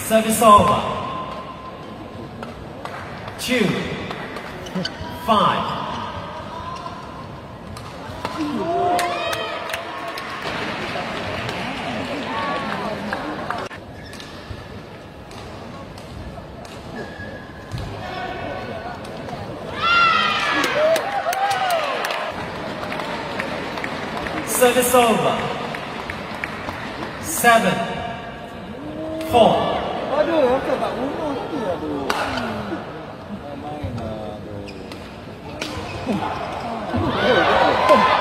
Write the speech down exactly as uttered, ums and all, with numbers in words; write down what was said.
Service over. Two. Five. Service over. Seven. Four. Aduh, aku tak bunuh tadi, aduh. Main, aduh.